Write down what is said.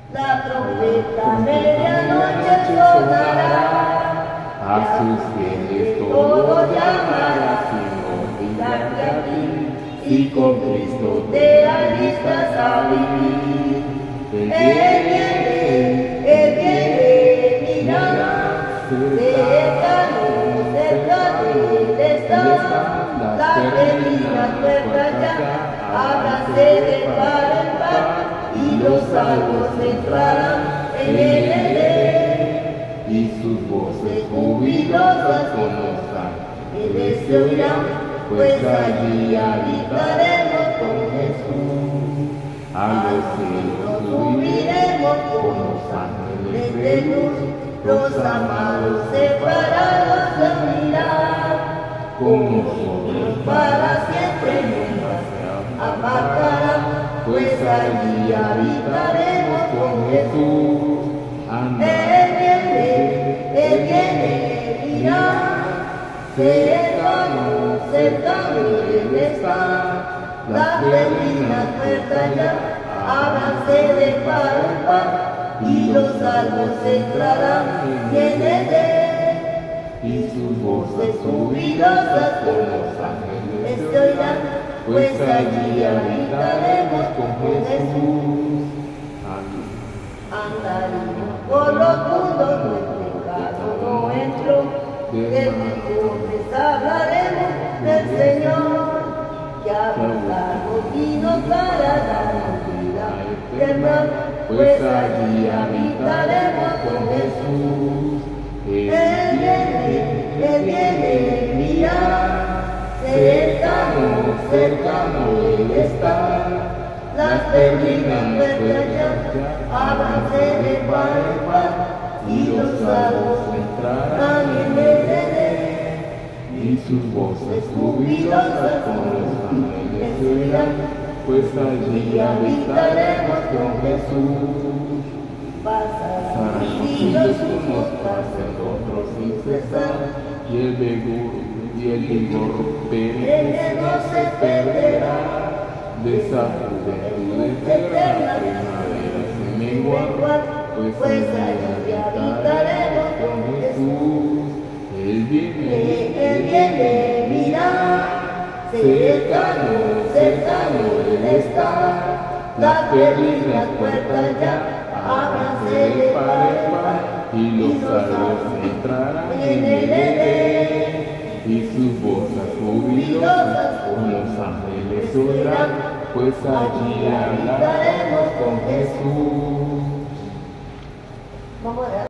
La trompeta medianoche sonará, a sus fieles todo llamará, sin olvidarte a ti, y con Cristo te alistas a vivir. Él viene, mira, cercano de él está, la termina puerta ya, ábranse de par en par, y los salvos entrarán en él, y sus voces jubilosas con los ángeles se oirán, pues allí habitaremos con Jesús. A los cielos subiremos con los ángeles de luz, los amados separados se unirán, con nosotros para siempre nunca se apartarán, pues allí habitaremos con Jesús. Él viene, mira, cercano él está, las perdidas puertas ya, ábranse de par en par, y los salvos entrarán en él, y sus voces jubilosas con los ángeles se oirán, pues allí habitaremos con Jesús. Andaremos por los mundos, nuestro pecado no entró, del les hablaremos del Señor, que hablamos y nos dará la vida eterna, pues allí habitaremos con Jesús. Él viene, mira, cercano él está, las perdidas puertas ya, ábranse de par en par, y los salvos entrarán en él, y sus voces jubilosas con los ángeles se oirán, pues allí habitaremos con Jesús. Pasarán Los siglos unos pasan otros sin cesar, y el vigor perenne no se perderá, de esa juventud eterna primavera se mengua, pues allí habitaremos con Jesús. Él viene, mira, cercano él está, las perdidas puertas ya, ábranse de par en par, y los salvos entrarán en él, y sus voces jubilosas con los ángeles se oirán, pues allí hablaremos con Jesús. Vamos a